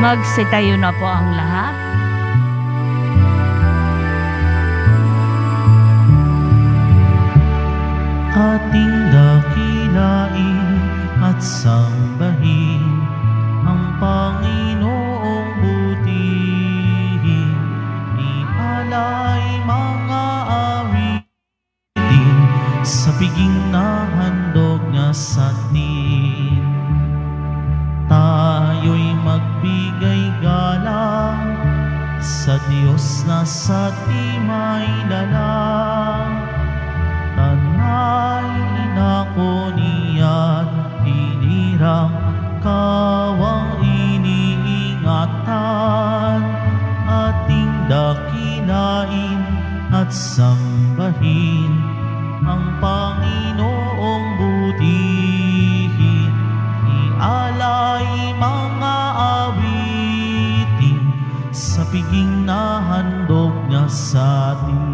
Magsitayo na po ang lahat. Ating dakilain at sambahin ang Panginoong butihin. Ialay mga awitin sa piging na handog niya sa atin. Tayo'y magbigay galang sa Diyos na sa timay lalang. Tanay inako niya't inirang kawang iniingatan. Ating dakilain at sambahin ang Panginoong butihin. Ialay mga awitin sa piging na handog niya sa atin.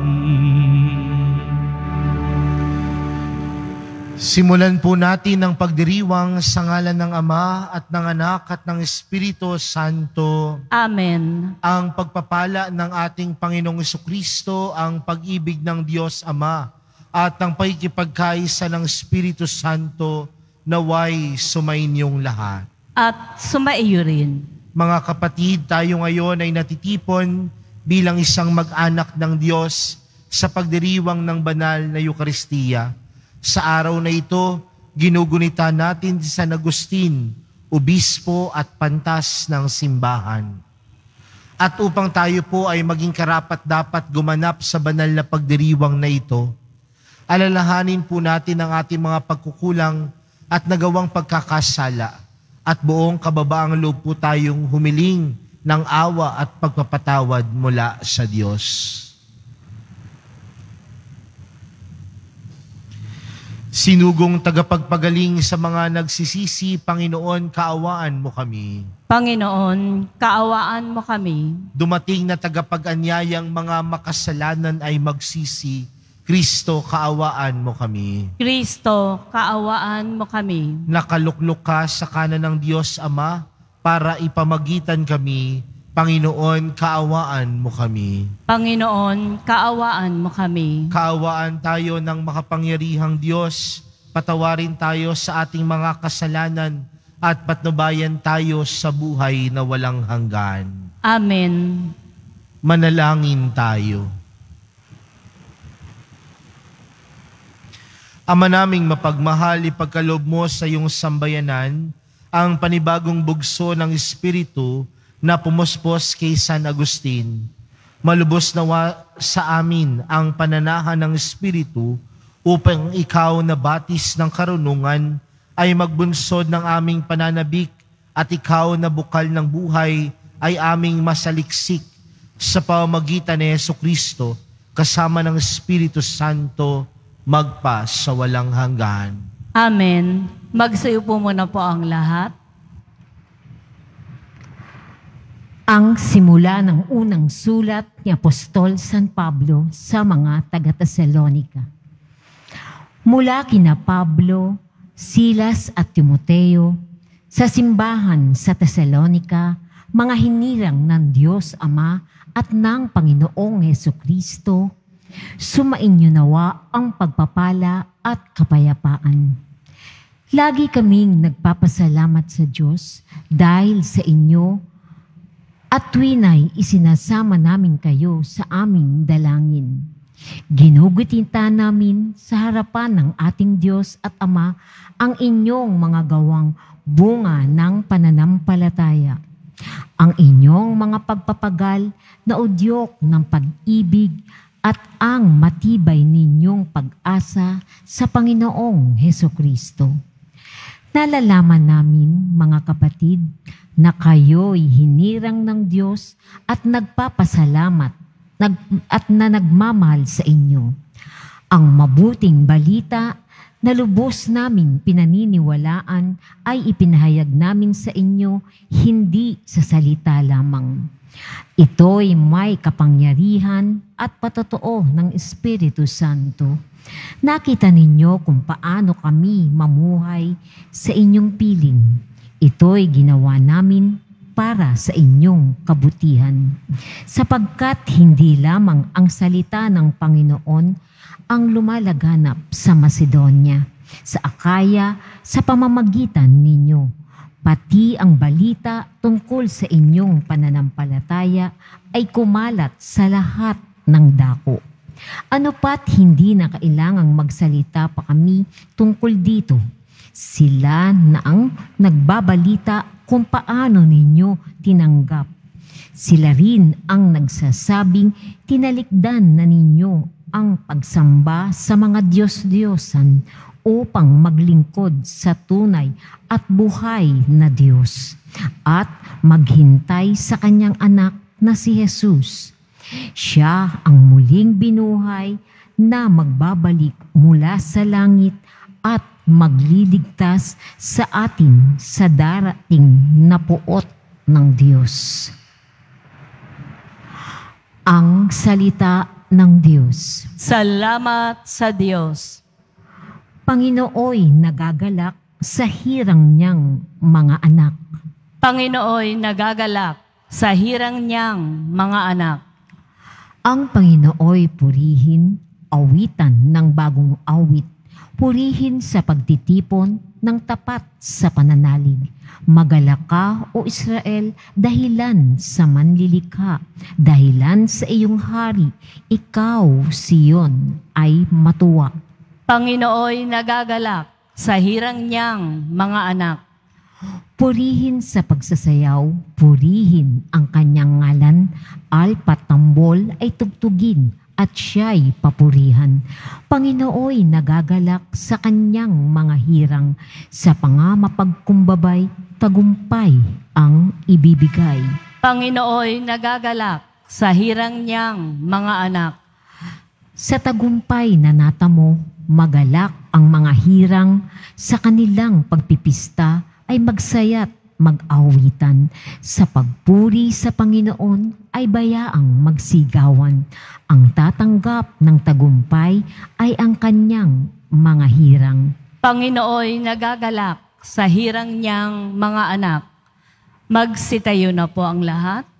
Simulan po natin ang pagdiriwang sa ngalan ng Ama at ng Anak at ng Espiritu Santo. Amen. Ang pagpapala ng ating Panginoong Jesucristo, ang pag-ibig ng Diyos Ama at ang pakikipagkaisa ng Espiritu Santo naway sumainyong lahat. At sumaiyo rin. Mga kapatid, tayo ngayon ay natitipon bilang isang mag-anak ng Diyos sa pagdiriwang ng banal na Eucharistia. Sa araw na ito, ginugunita natin si San Agustin, obispo at pantas ng simbahan. At upang tayo po ay maging karapat-dapat gumanap sa banal na pagdiriwang na ito, alalahanin po natin ang ating mga pagkukulang at nagawang pagkakasala at buong kababaang loob po tayong humiling ng awa at pagpapatawad mula sa Diyos. Sinugong tagapagpagaling sa mga nagsisisi, Panginoon, kaawaan mo kami. Panginoon, kaawaan mo kami. Dumating na tagapag-anyayang mga makasalanan ay magsisi, Kristo, kaawaan mo kami. Kristo, kaawaan mo kami. Nakaluklok ka sa kanan ng Diyos Ama para ipamagitan kami, Panginoon, kaawaan mo kami. Panginoon, kaawaan mo kami. Kaawaan tayo ng makapangyarihang Diyos, patawarin tayo sa ating mga kasalanan at patnubayan tayo sa buhay na walang hanggan. Amen. Manalangin tayo. Ama naming mapagmahal, ipagkaloob mo sa iyong sambayanan ang panibagong bugso ng Espiritu na pumuspos kay San Agustin. Malubos nawa sa amin ang pananahan ng Espiritu upang ikaw na batis ng karunungan ay magbunsod ng aming pananabik at ikaw na bukal ng buhay ay aming masaliksik sa pamamagitan ni Jesucristo kasama ng Espiritu Santo magpa sa walang hanggan. Amen. Magsayo po muna po ang lahat. Ang simula ng unang sulat ni Apostol San Pablo sa mga taga-Tesalonica. Mula kina Pablo, Silas at Timoteo, sa simbahan sa Tesalonica, mga hinirang ng Diyos Ama at ng Panginoong Jesucristo, sumainyo nawa ang pagpapala at kapayapaan. Lagi kaming nagpapasalamat sa Diyos dahil sa inyo at tuwina'y isinasama namin kayo sa aming dalangin. Ginugutinta namin sa harapan ng ating Diyos at Ama ang inyong mga gawang bunga ng pananampalataya, ang inyong mga pagpapagal na udyok ng pag-ibig at ang matibay ninyong pag-asa sa Panginoong Hesukristo. Nalalaman namin, mga kapatid, na kayo'y hinirang ng Diyos at nagpapasalamat at na nagmamahal sa inyo. Ang mabuting balita na lubos naming pinaniniwalaan ay ipinahayag namin sa inyo hindi sa salita lamang. Ito'y may kapangyarihan at patotoo ng Espiritu Santo. Nakita ninyo kung paano kami mamuhay sa inyong piling. Ito'y ginawa namin para sa inyong kabutihan. Sapagkat hindi lamang ang salita ng Panginoon ang lumalaganap sa Macedonia, sa Akaya, sa pamamagitan ninyo. Pati ang balita tungkol sa inyong pananampalataya ay kumalat sa lahat ng dako. Ano pa't hindi na kailangang magsalita pa kami tungkol dito. Sila na ang nagbabalita kung paano ninyo tinanggap. Sila rin ang nagsasabing tinalikdan na ninyo ang pagsamba sa mga Diyos-Diyosan upang maglingkod sa tunay at buhay na Diyos at maghintay sa kanyang anak na si Jesus. Siya ang muling binuhay na magbabalik mula sa langit at magliligtas sa atin sa darating na puot ng Diyos. Ang salita ng Diyos. Salamat sa Diyos. Panginooy nagagalak sa hirang niyang mga anak. Panginooy nagagalak sa hirang niyang mga anak. Ang Panginooy purihin, awitan ng bagong awit. Purihin sa pagtitipon ng tapat sa pananalig. Magalak ka, O Israel, dahilan sa manlilikha. Dahilan sa iyong hari, ikaw, Siyon, ay matuwa. Panginooy nagagalak sa hirang niyang mga anak. Purihin sa pagsasayaw, purihin ang kanyang ngalan, alpat tambol ay tugtugin at siya'y papurihan. Panginooy nagagalak sa kanyang mga hirang, sa pangamapagkumbabay, tagumpay ang ibibigay. Panginooy nagagalak sa hirang niyang mga anak. Sa tagumpay na natamo, magalak ang mga hirang, sa kanilang pagpipista ay magsaya't mag-awitan. Sa pagpuri sa Panginoon ay bayaang magsigawan. Ang tatanggap ng tagumpay ay ang kanyang mga hirang. Panginooy nagagalak sa hirang niyang mga anak. Magsitayo na po ang lahat.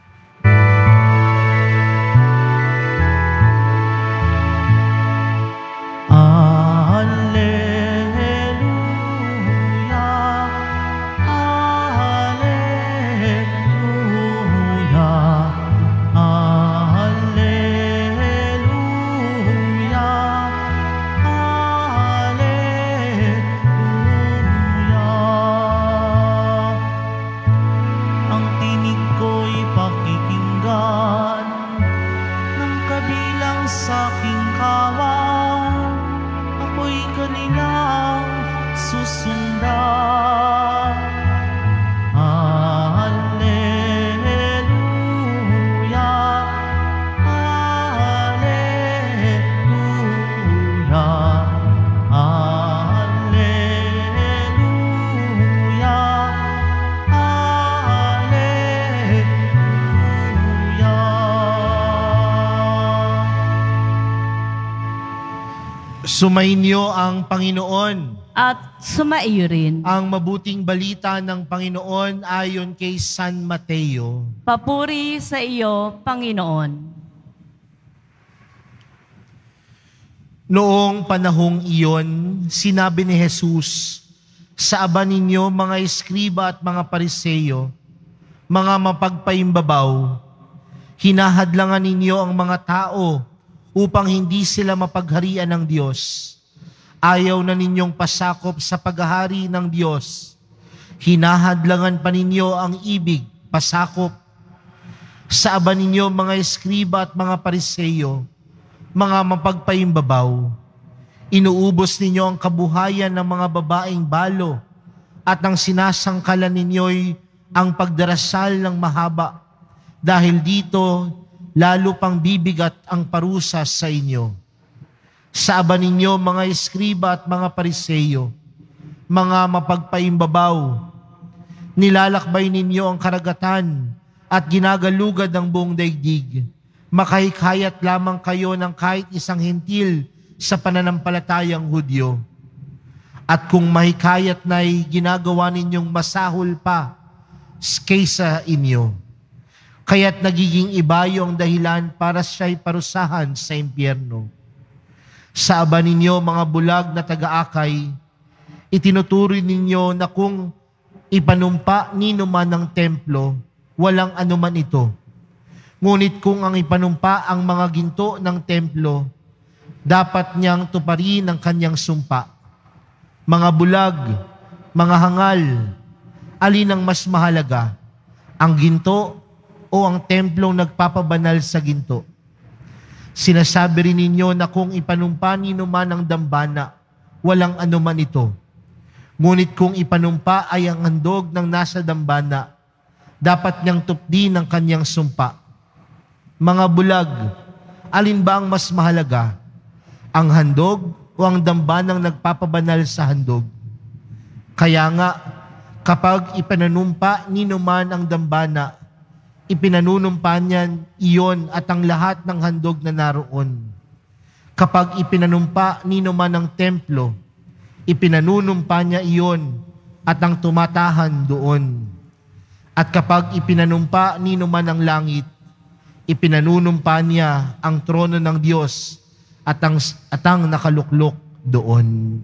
Sumainyo ang Panginoon. At sumaiyo rin. Ang mabuting balita ng Panginoon ayon kay San Mateo. Papuri sa iyo, Panginoon. Noong panahong iyon, sinabi ni Jesus, sa aba ninyo mga eskriba at mga pariseyo, mga mapagpaimbabaw, hinahadlangan ninyo ang mga tao upang hindi sila mapagharian ng Diyos. Ayaw na ninyong pasakop sa paghahari ng Diyos. Hinahadlangan pa ninyo ang ibig, pasakop. Sa aba ninyo mga eskriba at mga pariseyo, mga mapagpaimbabaw, inuubos ninyo ang kabuhayan ng mga babaeng balo at ang sinasangkalan ninyo'y ang pagdarasal ng mahaba. Dahil dito, lalo pang bibigat ang parusa sa inyo. Sa aba ninyo mga eskriba at mga pariseyo, mga mapagpaimbabaw, nilalakbay ninyo ang karagatan at ginagalugad ang buong daigdig. Makahikayat lamang kayo ng kahit isang hentil sa pananampalatayang Hudyo. At kung mahikayat na'y ginagawa ninyong masahol pa kaysa inyo. Kaya't nagiging iba yung dahilan para siya'y parusahan sa impyerno. Sa aba ninyo, mga bulag na taga-akay, itinuturing ninyo na kung ipanumpa nino man ng templo, walang anuman ito. Ngunit kung ang ipanumpa ang mga ginto ng templo, dapat niyang tuparin ang kanyang sumpa. Mga bulag, mga hangal, alin ang mas mahalaga? Ang ginto o ang templong nagpapabanal sa ginto? Sinasabi rin ninyo na kung ipanumpa nino man ang dambana, walang anuman ito. Ngunit kung ipanumpa ay ang handog ng nasa dambana, dapat niyang tupdin ang kanyang sumpa. Mga bulag, alin ba ang mas mahalaga? Ang handog o ang dambanang nagpapabanal sa handog? Kaya nga, kapag ipananumpa nino man ang dambana, ipinanunumpa niyan iyon at ang lahat ng handog na naroon. Kapag ipinanumpa nino man ang templo, ipinanunumpa niya iyon at ang tumatahan doon. At kapag ipinanumpa nino man ang langit, ipinanunumpa niya ang trono ng Diyos at ang nakaluklok doon.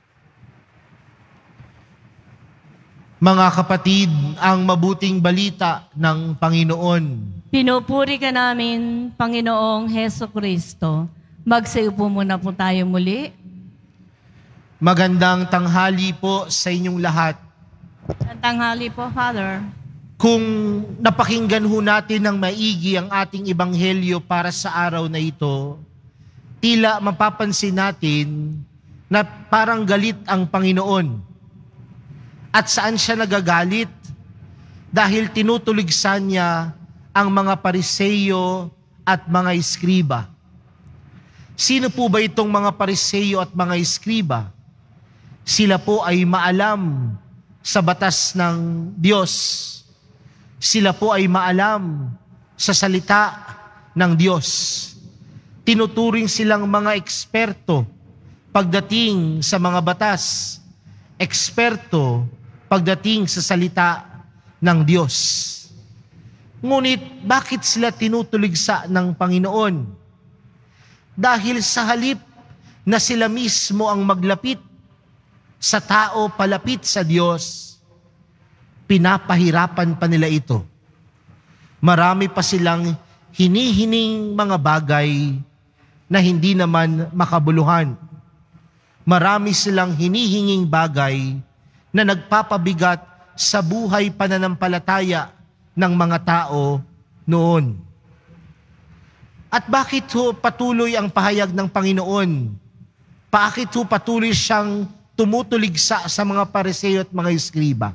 Mga kapatid, ang mabuting balita ng Panginoon. Pinupuri ka namin, Panginoong Heso Kristo. Magsiupo muna po tayo muli. Magandang tanghali po sa inyong lahat. Ang tanghali po, Father. Kung napakinggan ho natin ng maigi ang ating ebanghelyo para sa araw na ito, tila mapapansin natin na parang galit ang Panginoon. At saan siya nagagalit? Dahil tinutuligsan niya ang mga Pariseyo at mga Iskriba. Sino po ba itong mga Pariseyo at mga Iskriba? Sila po ay maalam sa batas ng Diyos. Sila po ay maalam sa salita ng Diyos. Tinuturing silang mga eksperto pagdating sa mga batas. Eksperto pagdating sa salita ng Diyos. Ngunit bakit sila tinutuligsa ng Panginoon? Dahil sa halip na sila mismo ang maglapit sa tao palapit sa Diyos, pinapahirapan pa nila ito. Marami pa silang hinihining mga bagay na hindi naman makabuluhan. Marami silang hinihinging bagay na nagpapabigat sa buhay pananampalataya ng mga tao noon. At bakit ho patuloy ang pahayag ng Panginoon? Bakit ho patuloy siyang tumutuligsa sa mga Pariseo at mga Iskriba?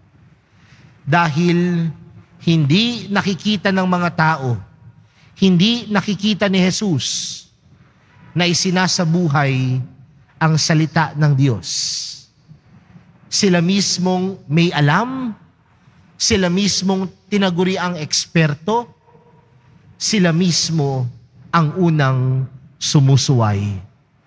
Dahil hindi nakikita ng mga tao, hindi nakikita ni Jesus na isinasabuhay ang salita ng Diyos. Sila mismong may alam, sila mismong tinaguri ang eksperto, sila mismo ang unang sumusuway.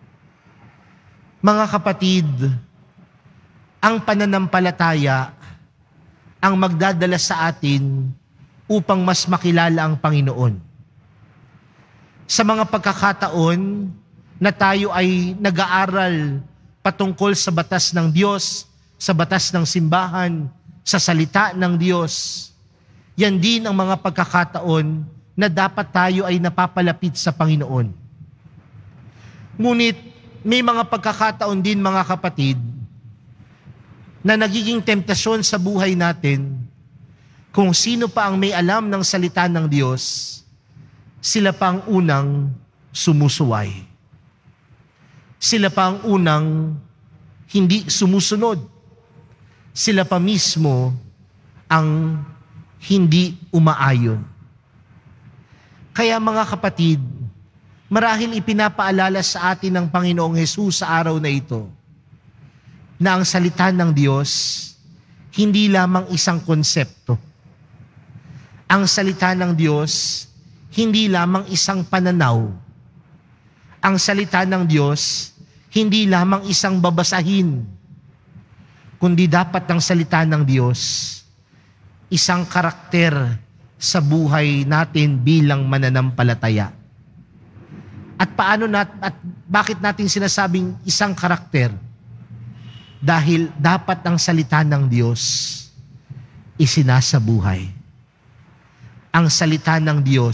Mga kapatid, ang pananampalataya ang magdadala sa atin upang mas makilala ang Panginoon. Sa mga pagkakataon na tayo ay nag-aaral patungkol sa batas ng Diyos, sa batas ng simbahan, sa salita ng Diyos, yan din ang mga pagkakataon na dapat tayo ay napapalapit sa Panginoon. Ngunit may mga pagkakataon din, mga kapatid, na nagiging temptasyon sa buhay natin kung sino pa ang may alam ng salita ng Diyos, sila pa ang unang sumusuway. Sila pa ang unang hindi sumusunod. Sila pa mismo ang hindi umaayon. Kaya mga kapatid, marahil ipinapaalala sa atin ng Panginoong Hesus sa araw na ito na ang salita ng Diyos hindi lamang isang konsepto. Ang salita ng Diyos hindi lamang isang pananaw. Ang salita ng Diyos hindi lamang isang babasahin, kundi dapat ang salita ng Diyos isang karakter sa buhay natin bilang mananampalataya. At bakit natin sinasabing isang karakter? Dahil dapat ang salita ng Diyos isinasabuhay. Ang salita ng Diyos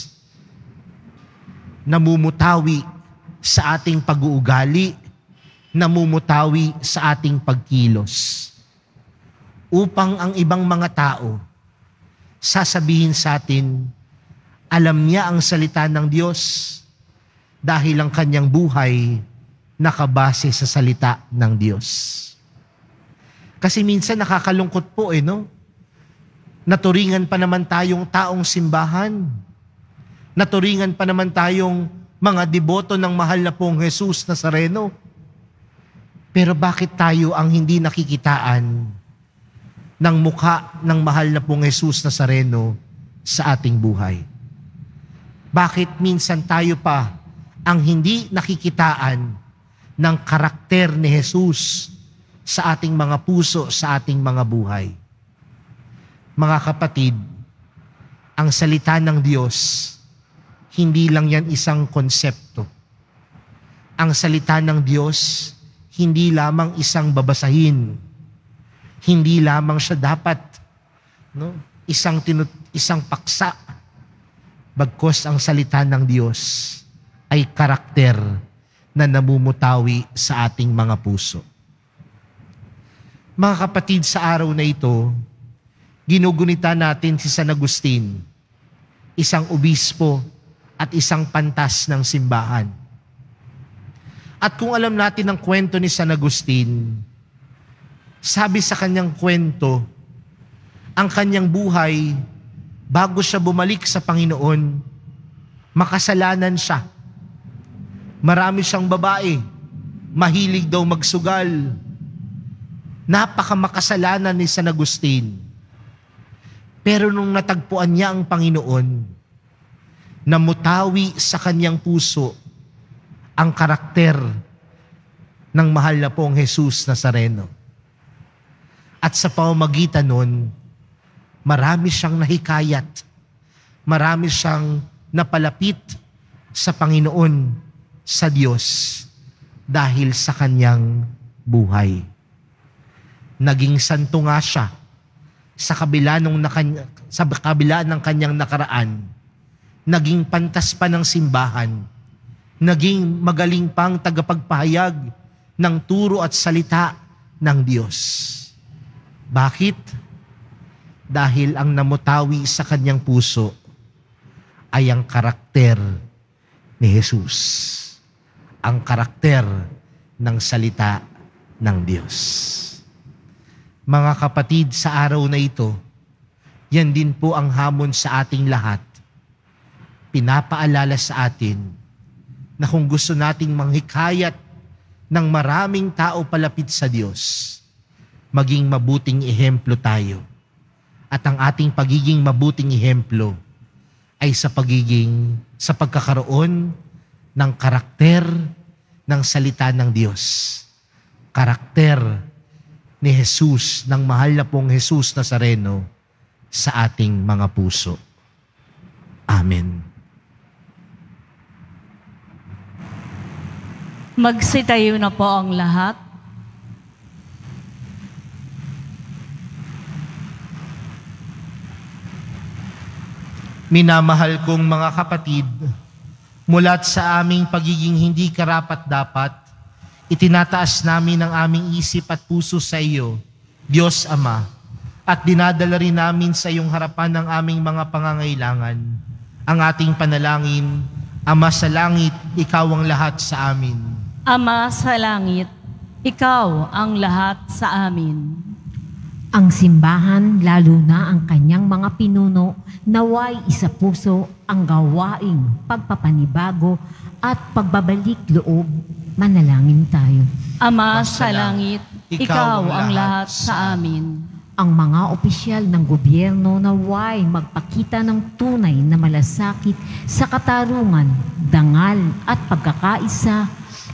namumutawi sa ating pag-uugali, namumutawi sa ating pagkilos. Upang ang ibang mga tao sasabihin sa atin, alam niya ang salita ng Diyos dahil ang kanyang buhay nakabase sa salita ng Diyos. Kasi minsan nakakalungkot po no? Naturingan pa naman tayong taong simbahan. Naturingan pa naman tayong mga deboto ng mahal na pong Jesus Nazareno. Pero bakit tayo ang hindi nakikitaan ng mukha ng mahal na pong Jesus Nazareno sa ating buhay? Bakit minsan tayo pa ang hindi nakikitaan ng karakter ni Jesus sa ating mga puso, sa ating mga buhay? Mga kapatid, ang salita ng Diyos, hindi lang yan isang konsepto. Ang salita ng Diyos, hindi lamang isang babasahin. Hindi lamang siya dapat isang paksa. Bagkus ang salita ng Diyos ay karakter na namumutawi sa ating mga puso. Mga kapatid, sa araw na ito, ginugunita natin si San Agustin, isang obispo at isang pantas ng simbahan. At kung alam natin ang kwento ni San Agustin, sabi sa kanyang kwento, ang kanyang buhay, bago siya bumalik sa Panginoon, makasalanan siya. Marami siyang babae, mahilig daw magsugal. Napakamakasalanan ni San Agustin. Pero nung natagpuan niya ang Panginoon, namutawi sa kanyang puso ang karakter ng mahal na pong Jesus Nazareno. At sa pamamagitan nun, marami siyang nahikayat, marami siyang napalapit sa Panginoon, sa Diyos, dahil sa kanyang buhay. Naging santo nga siya sa kabila ng kanyang nakaraan. Naging pantas pa ng simbahan. Naging magaling pang tagapagpahayag ng turo at salita ng Diyos. Bakit? Dahil ang namutawi sa kanyang puso ay ang karakter ni Jesus. Ang karakter ng salita ng Diyos. Mga kapatid, sa araw na ito, yan din po ang hamon sa ating lahat. Pinapaalala sa atin na kung gusto nating manghikayat ng maraming tao palapit sa Diyos, maging mabuting ehemplo tayo. At ang ating pagiging mabuting ehemplo ay sa pagkakaroon ng karakter ng salita ng Diyos. Karakter ni Jesus, ng mahal na pong Jesus Nazareno sa ating mga puso. Amen. Magsitayo na po ang lahat. Minamahal kong mga kapatid, mulat sa aming pagiging hindi karapat-dapat, itinataas namin ang aming isip at puso sa iyo, Diyos Ama, at dinadala rin namin sa iyong harapan ng aming mga pangangailangan. Ang ating panalangin, Ama sa langit, ikaw ang lahat sa amin. Ama sa langit, ikaw ang lahat sa amin. Ang simbahan, lalo na ang kanyang mga pinuno, naway isa puso ang gawaing pagpapanibago at pagbabalik loob. Manalangin tayo. Ama sa langit, ikaw ang lahat sa amin. Ang mga opisyal ng gobyerno naway magpakita ng tunay na malasakit sa katarungan, dangal at pagkakaisa.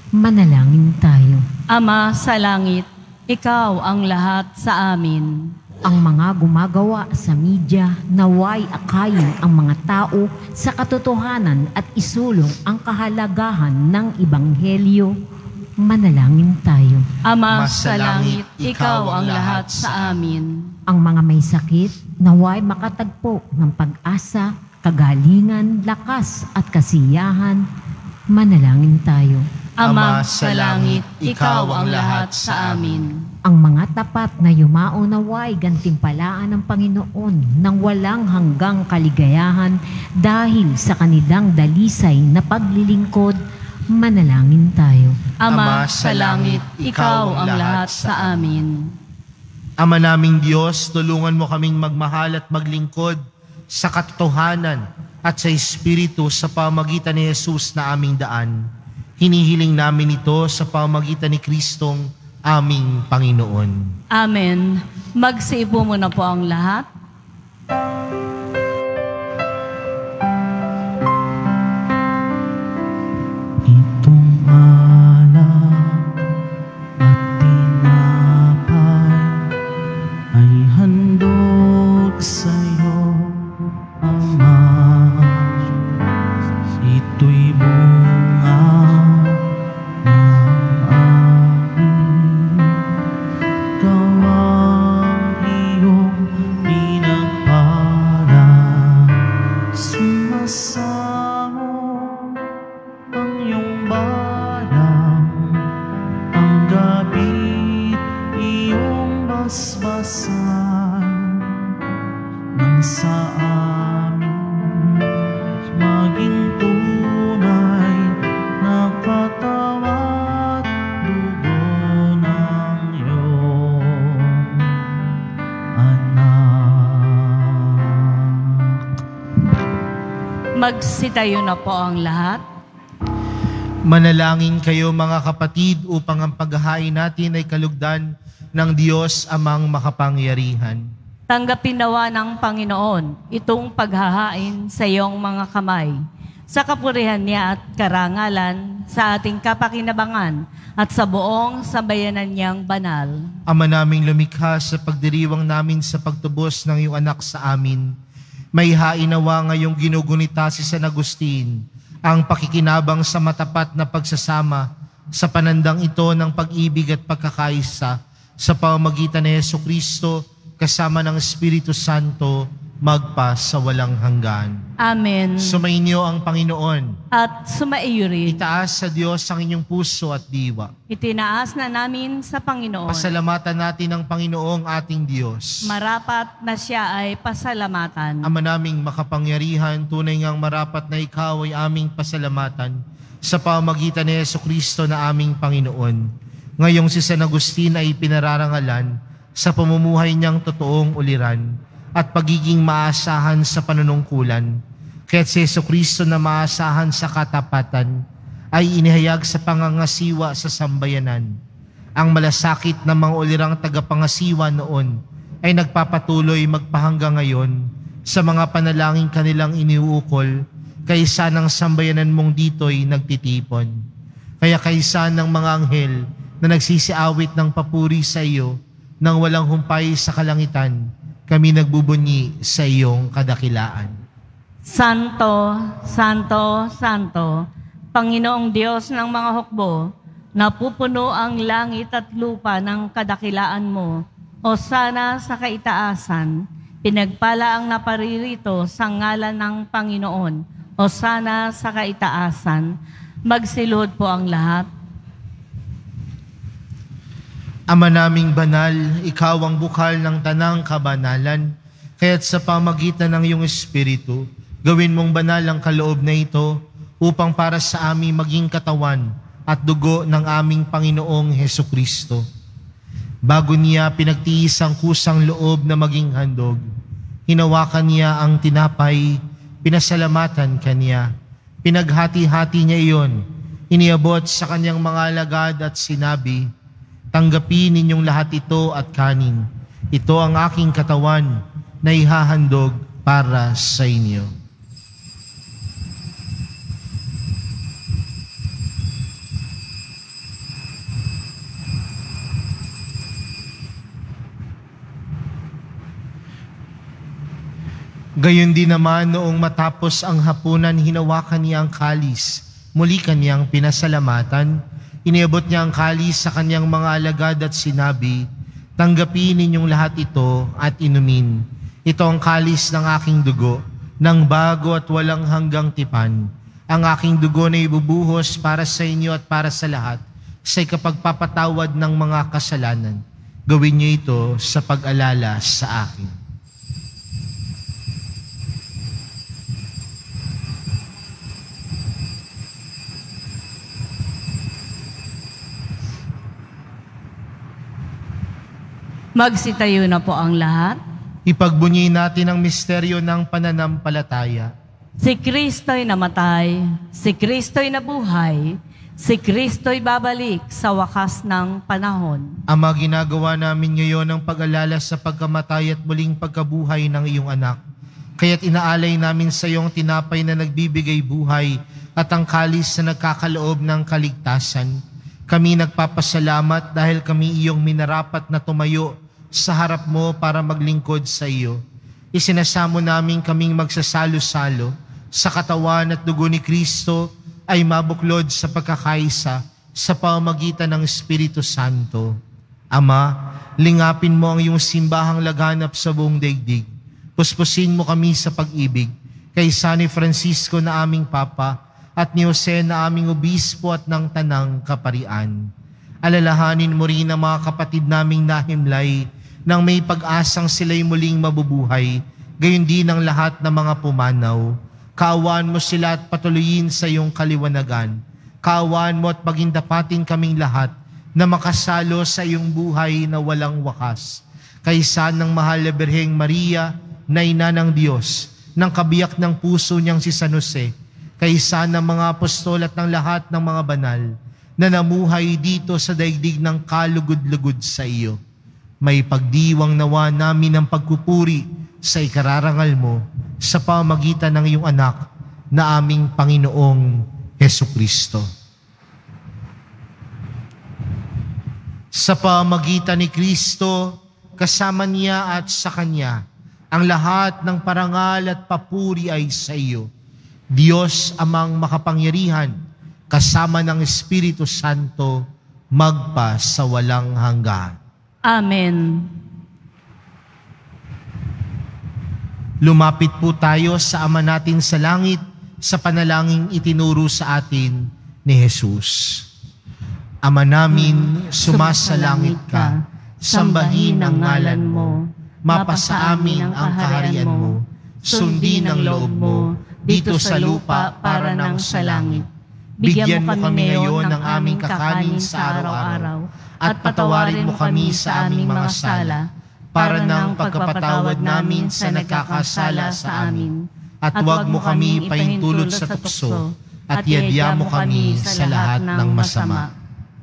Manalangin tayo. Ama sa langit, ikaw ang lahat sa amin. ang mga gumagawa sa media naway akayin ang mga tao sa katotohanan at isulong ang kahalagahan ng Ebanghelyo. Manalangin tayo. Ama sa langit, ikaw ang lahat sa amin. Ang mga may sakit naway makatagpo ng pag-asa, kagalingan, lakas at kasiyahan. Manalangin tayo. Ama sa langit, ikaw ang lahat sa amin. Ang mga tapat na yumao naway gantimpalaan ng Panginoon ng walang hanggang kaligayahan dahil sa kanilang dalisay na paglilingkod. Manalangin tayo. Ama sa langit, ikaw ang lahat sa amin. Ama naming Diyos, tulungan mo kaming magmahal at maglingkod sa katotohanan at sa Espiritu sa pamagitan ni Jesus na aming daan. Hinihiling namin ito sa pamagitan ni Kristong aming Panginoon. Amen. Magsiupo muna po ang lahat. Itong alak at tinapay ay handog sa'yo, Ama. Ito'y bunga ng aming gawang iyong pinagpala. Sumasamo ang iyong balang, ang gabit iyong basbasan, nang sa amin maging tunay na katawan dugo ng iyong anak. Magsitayo na po ang lahat. Manalangin kayo mga kapatid upang ang paghahain natin ay kalugdan ng Diyos amang makapangyarihan. Tanggapin nawa ng Panginoon itong paghahain sa iyong mga kamay, sa kapurihan niya at karangalan, sa ating kapakinabangan at sa buong sambayanan niyang banal. Ama naming lumikha, sa pagdiriwang namin sa pagtubos ng iyong anak sa amin, may hainawa ngayong ginugunita si San Agustin ang pakikinabang sa matapat na pagsasama sa panandang ito ng pag-ibig at pagkakaisa sa pamamagitan ni Jesucristo kasama ng Espiritu Santo magpa sa walang hanggan. Amen. Sumainyo ang Panginoon. At sumaiyo rin. Itaas sa Diyos ang inyong puso at diwa. Itinaas na namin sa Panginoon. Pasalamatan natin ang Panginoong ating Diyos. Marapat na siya ay pasalamatan. Ama naming makapangyarihan, tunay ngang marapat na ikaw ay aming pasalamatan sa pamagitan ni Jesucristo na aming Panginoon. Ngayong si San Agustin ay pinararangalan sa pamumuhay niyang totoong uliran at pagiging maasahan sa panunungkulan. Kaya't si Jesucristo na maasahan sa katapatan ay inihayag sa pangangasiwa sa sambayanan. Ang malasakit ng mga ulirang tagapangasiwa noon ay nagpapatuloy magpahanggang ngayon sa mga panalangin kanilang iniuukol kaysa ng sambayanan mong dito'y nagtitipon. Kaya kaysa ng mga anghel na nagsisiawit ng papuri sa iyo nang walang humpay sa kalangitan, kami nagbubunyi sa iyong kadakilaan. Santo, Santo, Santo, Panginoong Diyos ng mga hukbo, napupuno ang langit at lupa ng kadakilaan mo. O sana sa kaitaasan, pinagpala ang naparirito sa ngalan ng Panginoon. O sana sa kaitaasan, magsilod po ang lahat. Ama naming banal, ikaw ang bukal ng tanang kabanalan, kaya't sa pamagitan ng iyong Espiritu, gawin mong banal ang kaloob na ito upang para sa amin maging katawan at dugo ng aming Panginoong Hesukristo. Bago niya pinagtiis ang kusang loob na maging handog, hinawakan niya ang tinapay, pinasalamatan kaniya, pinaghati-hati niya iyon, iniabot sa kanyang mga alagad at sinabi, tanggapin ninyong lahat ito at kanin. Ito ang aking katawan na ihahandog para sa inyo. Gayon din naman noong matapos ang hapunan, hinawakan niya ang kalis. Muli kanyang pinasalamatan. Iniabot niya ang kalis sa kanyang mga alagad at sinabi, "Tanggapin ninyong lahat ito at inumin. Ito ang kalis ng aking dugo, ng bago at walang hanggang tipan. Ang aking dugo na ibubuhos para sa inyo at para sa lahat sa ikapagpapatawad ng mga kasalanan. Gawin niyo ito sa pag-alala sa akin." Magsitayo na po ang lahat. Ipagbunyi natin ang misteryo ng pananampalataya. Si Kristo'y namatay, si Kristo'y nabuhay, si Kristo'y babalik sa wakas ng panahon. Ama, ginagawa namin ngayon ang pag-alala sa pagkamatay at muling pagkabuhay ng iyong anak. Kaya't inaalay namin sa iyong tinapay na nagbibigay buhay at ang kalis na nagkakaloob ng kaligtasan. Kami nagpapasalamat dahil kami iyong minarapat na tumayo sa harap mo para maglingkod sa iyo. Isinasamo namin kaming magsasalo-salo sa katawan at dugo ni Kristo ay mabuklod sa pagkakaisa sa pamamagitan ng Espiritu Santo. Ama, lingapin mo ang iyong simbahang laganap sa buong daigdig. Puspusin mo kami sa pag-ibig kay San Francisco na aming Papa at ni Jose na aming obispo at ng Tanang Kaparian. Alalahanin mo rin ang mga kapatid naming nahimlay nang may pag-asang sila'y muling mabubuhay, gayon din ang lahat ng mga pumanaw. Kaawaan mo sila at patuloyin sa iyong kaliwanagan. Kaawaan mo at pagindapatin kaming lahat na makasalo sa iyong buhay na walang wakas. Kaysa ng mahal na Birheng Maria, na ina ng Diyos, ng kabiyak ng puso niyang si San Jose, kaysa ng mga apostol at ng lahat ng mga banal na namuhay dito sa daigdig ng kalugod-lugod sa iyo. May pagdiwang nawa namin ng pagpupuri sa ikararangal mo sa pamamagitan ng iyong anak na aming Panginoong Hesukristo. Sa pamamagitan ni Kristo, kasama niya at sa Kanya, ang lahat ng parangal at papuri ay sa iyo. Diyos amang makapangyarihan, kasama ng Espiritu Santo, magpa sa walang hanggan. Amen. Lumapit po tayo sa Ama natin sa langit sa panalangin itinuro sa atin ni Jesus. Ama namin, sumasalangit ka, sambahin ang ngalan mo, mapasa amin ang kaharian mo, sundin ang loob mo, dito sa lupa para ng sa langit. Bigyan mo kami ngayon ng aming kakanin sa araw-araw, at patawarin mo kami sa aming mga sala, para ng pagpapatawad namin sa nagkakasala sa amin. At huwag mo kami pahintulot sa tukso, at yadya mo kami sa lahat ng masama.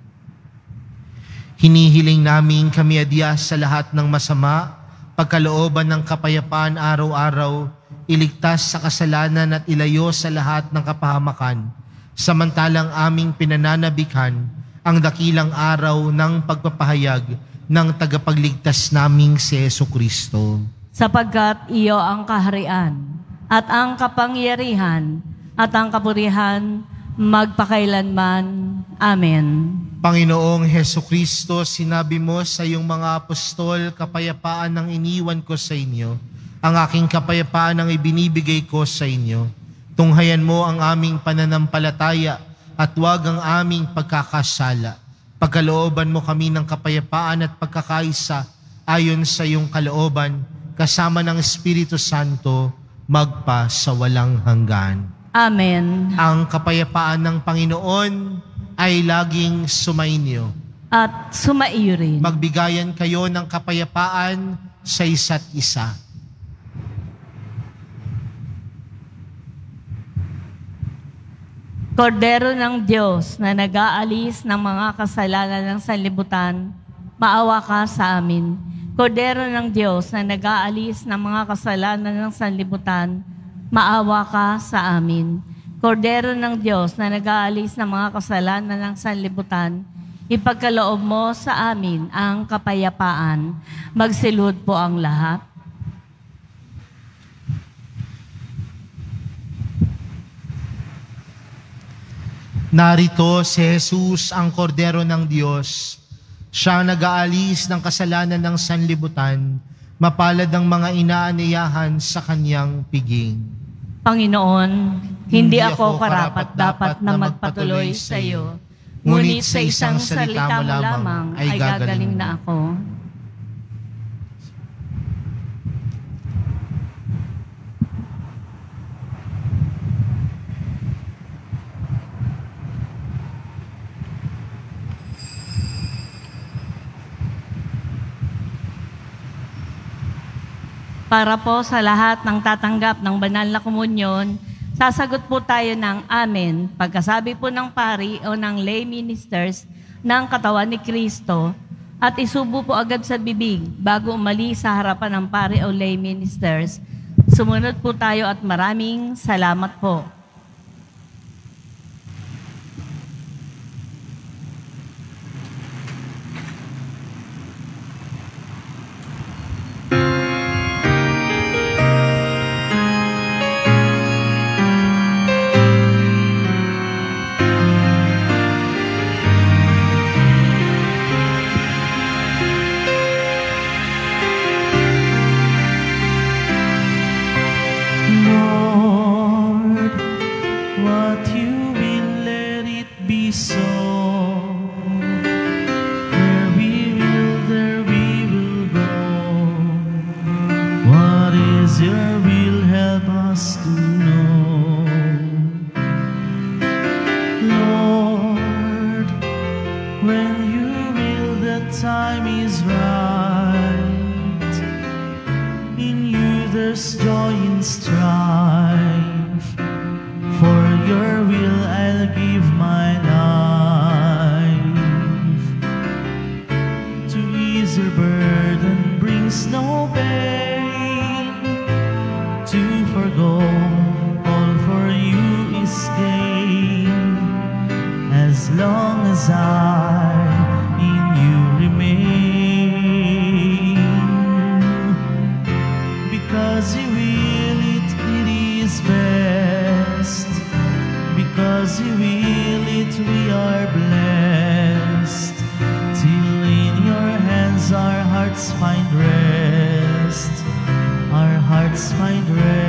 Hinihiling namin kami adya sa lahat ng masama, pagkalooban ng kapayapaan araw-araw, iligtas sa kasalanan at ilayo sa lahat ng kapahamakan, samantalang aming pinananabikhan ang dakilang araw ng pagpapahayag ng tagapagligtas naming si Jesucristo. Sapagkat iyo ang kaharian at ang kapangyarihan at ang kapurihan magpakailanman. Amen. Panginoong Jesucristo, sinabi mo sa iyong mga apostol, kapayapaan ang iniwan ko sa inyo, ang aking kapayapaan ang ibinibigay ko sa inyo. Tunghayan mo ang aming pananampalataya at huwag ang aming pagkakasala. Pagkalooban mo kami ng kapayapaan at pagkakaisa ayon sa iyong kalooban, kasama ng Espiritu Santo, magpa sa walang hanggan. Amen. Ang kapayapaan ng Panginoon ay laging sumainyo. At sumaiyo rin. Magbigayan kayo ng kapayapaan sa isa't isa. Kordero ng Diyos na nag-aalis ng mga kasalanan ng sanlibutan, maawa ka sa amin. Kordero ng Diyos na nag-aalis ng mga kasalanan ng sanlibutan, maawa ka sa amin. Kordero ng Diyos na nag-aalis ng mga kasalanan ng sanlibutan, ipagkaloob mo sa amin ang kapayapaan. Magsilud po ang lahat. Narito si Jesus, ang kordero ng Diyos. Siya ang nag-aalis ng kasalanan ng sanlibutan. Mapalad ang mga inaaniyahan sa kanyang piging. Panginoon, hindi ako karapat-dapat na magpatuloy sa iyo, ngunit sa isang salita mo lamang ay gagaling na ako. Para po sa lahat ng tatanggap ng banal na komunyon, sasagot po tayo ng amen pagkasabi po ng pari o ng lay ministers ng katawan ni Kristo at isubo po agad sa bibig bago umalis sa harapan ng pari o lay ministers. Sumunod po tayo at maraming salamat po. Lord, what you will, let it be so. Where we will, there we will go. What is your will, help us to know. Lord, when you will, the time is right. In you there's joy in strife. For your will I'll give my life. To ease your burden brings no pain. To forgo all for you is gain. As long as I in you remain. Because you will it, it is best. Because you will it, we are blessed. Till in your hands our hearts find rest. Our hearts find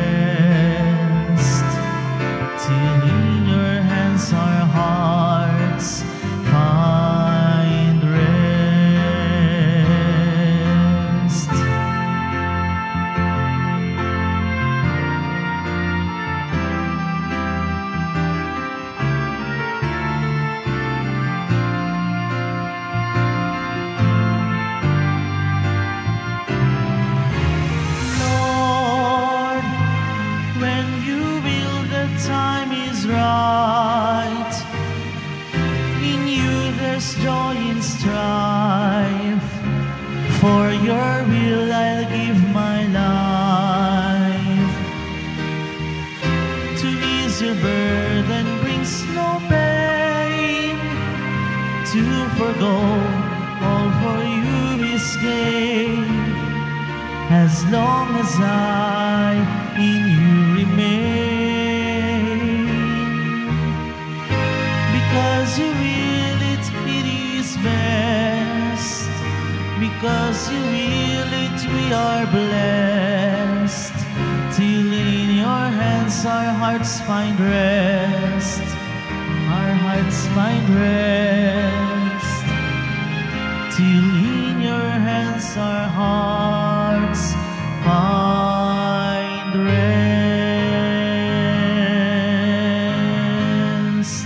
rest. Till in your hands our hearts find rest. Lord, when you will, the time is right. In you there's joy in strife. For your will I'll give my life. To ease your burden brings no pain. To forgo all for you is gain. As long as I in you remain. Because you will it, it is best. Because you will it, we are blessed. Till in your hands our hearts find rest. Our hearts find rest. Till in your hands our hearts find rest.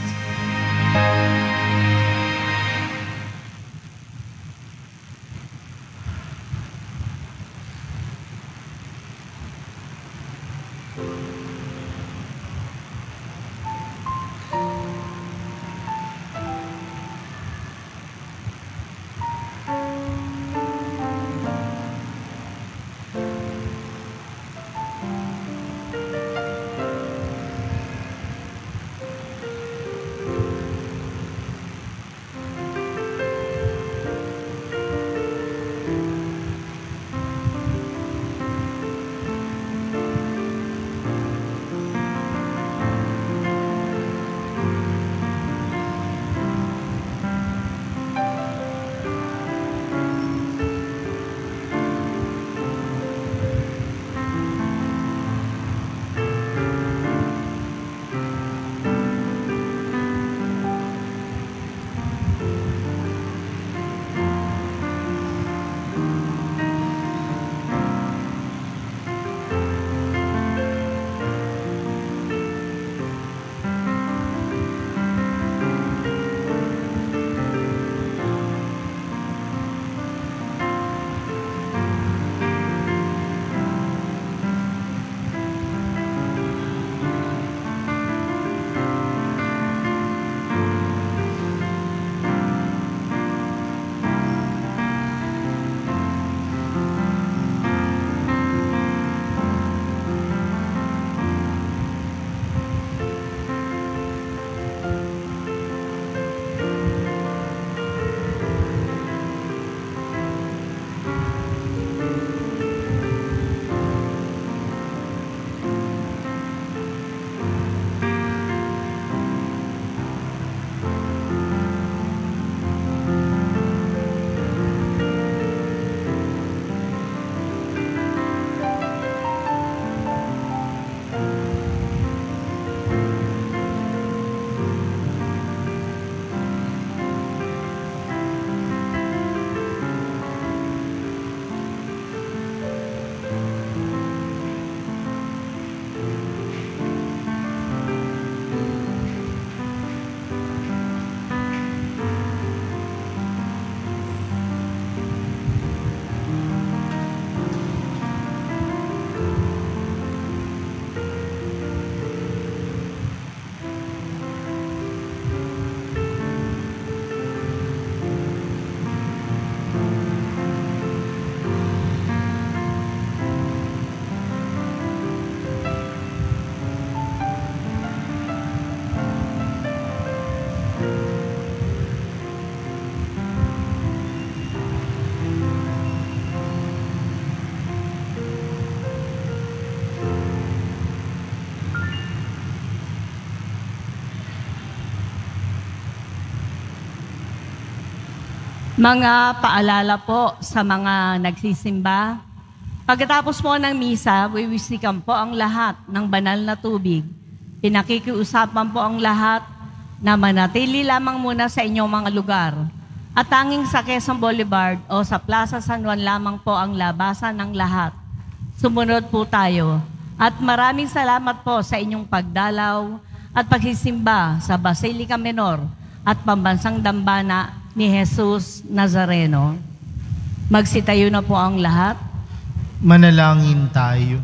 Mga paalala po sa mga nagsisimba. Pagkatapos po ng misa, wiwisikan po ang lahat ng banal na tubig. Pinakikiusapan po ang lahat na manatili lamang muna sa inyong mga lugar. At tanging sa Quezon Boulevard o sa Plaza San Juan lamang po ang labasan ng lahat. Sumunod po tayo. At maraming salamat po sa inyong pagdalaw at pagsisimba sa Basilica Menor at Pambansang Dambana ni Jesus Nazareno. Magsitayo na po ang lahat. Manalangin tayo.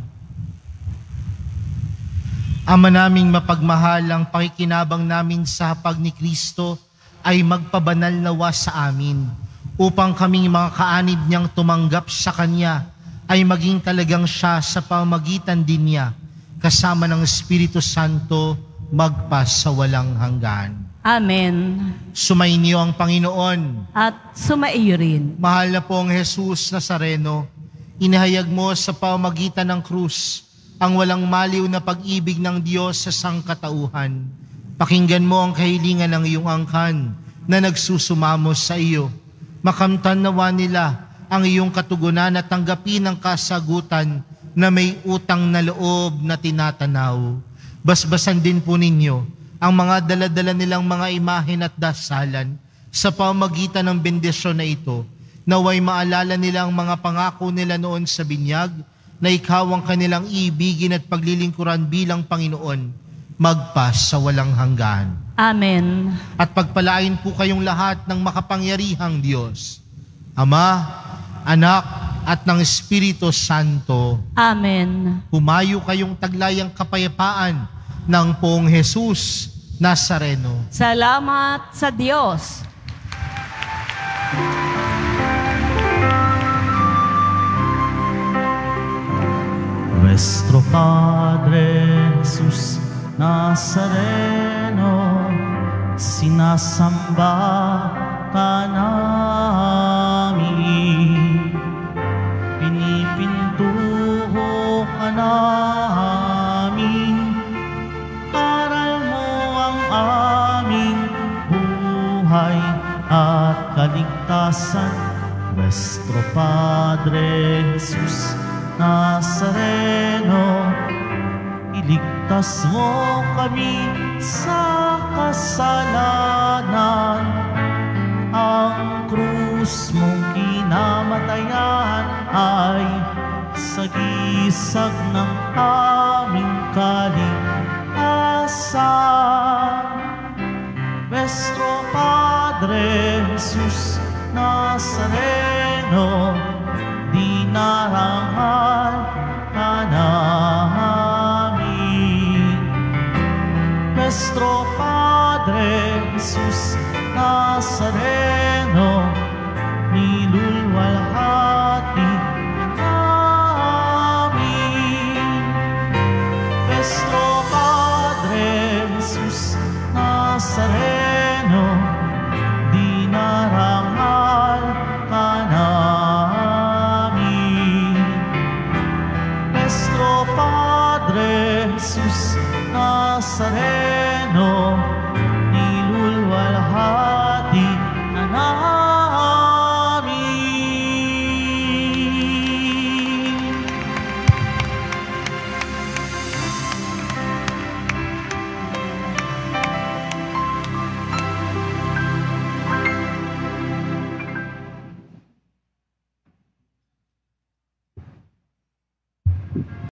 Ama naming mapagmahal, ang pakikinabang namin sa hapag ni Kristo ay magpabanal nawa sa amin upang kaming mga kaanib niyang tumanggap sa Kanya ay maging talagang siya sa pamagitan din niya kasama ng Espiritu Santo magpa sa walang hanggan. Amen. Sumainyo ang Panginoon. At sumaiyo rin. Mahal na pong Jesus Nazareno, inahayag mo sa pamagitan ng krus ang walang maliw na pag-ibig ng Diyos sa sangkatauhan. Pakinggan mo ang kahilingan ng iyong angkan na nagsusumamo sa iyo. Makamtan nawa nila ang iyong katugunan at tanggapin ang kasagutan na may utang na loob na tinatanaw. Basbasan din po ninyo ang mga dala-dala nilang mga imahen at dasalan sa pamagitan ng bendisyon na ito, naway maalala nila ang mga pangako nila noon sa binyag na ikaw ang kanilang ibigin at paglilingkuran bilang Panginoon, magpas sa walang hanggan. Amen. At pagpalain po kayong lahat ng makapangyarihang Diyos, Ama, Anak, at ng Espiritu Santo. Amen. Humayo kayong taglayang kapayapaan ng Poong Jesus Nazareno. Salamat sa Diyos. Nuestro Padre Jesus Nazareno, sinasamba ka namin, pinipintuho ka namin, aral mo ang aming buhay at kaligtasan. Nuestro Padre Jesus Nazareno, iligtas mo kami sa kasalanan. Ang krus mong kinamatayan ay sagisag ng aming kaligtasan. Nuestro Padre Jesus Nazareno, dinarang